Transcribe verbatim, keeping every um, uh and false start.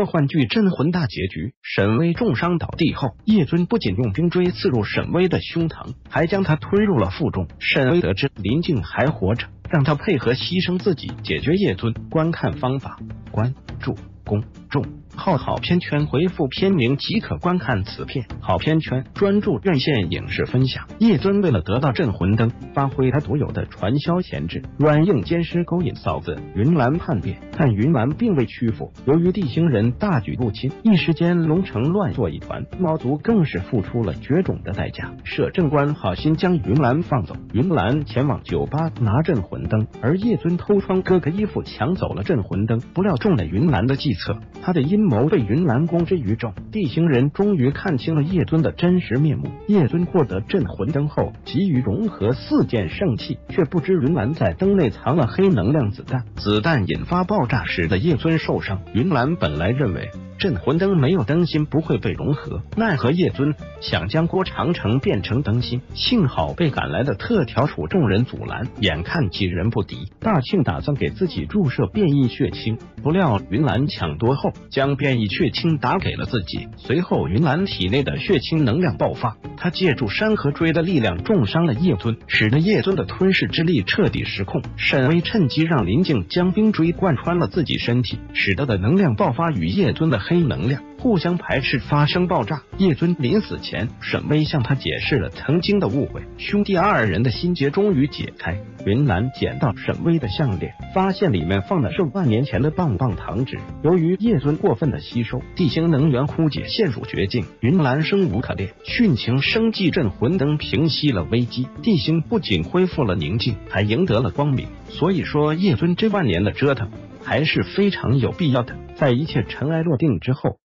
科幻剧《镇魂》大结局，沈巍重伤倒地后，叶尊不仅用冰锥刺入沈巍的胸膛，还将他推入了腹中。沈巍得知林静还活着，让他配合牺牲自己解决叶尊。观看方法：关注公众号好片圈回复片名即可观看此片。好片圈专注院线影视分享。叶尊为了得到镇魂灯，发挥他独有的传销潜质，软硬兼施勾引嫂子云岚叛变，但云岚并未屈服。由于地星人大举入侵，一时间龙城乱作一团，猫族更是付出了绝种的代价。摄政官好心将云岚放走，云岚前往酒吧拿镇魂灯，而叶尊偷穿哥哥衣服抢走了镇魂灯，不料中了云岚的计策，他的阴谋被云岚公之于众。地星人终于看清了叶尊的真实面目。叶尊获得镇魂灯后，急于融合四件圣器，却不知云岚在灯内藏了黑能量子弹，子弹引发爆炸，使得叶尊受伤。云岚本来认为镇魂灯没有灯芯不会被融合，奈何叶尊想将郭长城变成灯芯，幸好被赶来的特调处众人阻拦，眼看几人不敌，大庆打算给自己注射变异血清，不料云岚抢夺后将变异血清打给了自己。随后云岚体内的血清能量爆发，他借助山河锥的力量重伤了叶尊，使得叶尊的吞噬之力彻底失控。沈巍趁机让林静将冰锥贯穿了自己身体，使得的能量爆发与叶尊的黑能量互相排斥，发生爆炸。叶尊临死前，沈巍向他解释了曾经的误会，兄弟二人的心结终于解开。云岚捡到沈巍的项链，发现里面放的是万年前的棒棒糖纸。由于叶尊过分的吸收，地星能源枯竭，陷入绝境，云岚生无可恋，殉情生祭镇魂灯平息了危机，地星不仅恢复了宁静，还赢得了光明。所以说叶尊这万年的折腾还是非常有必要的。在一切尘埃落定之后，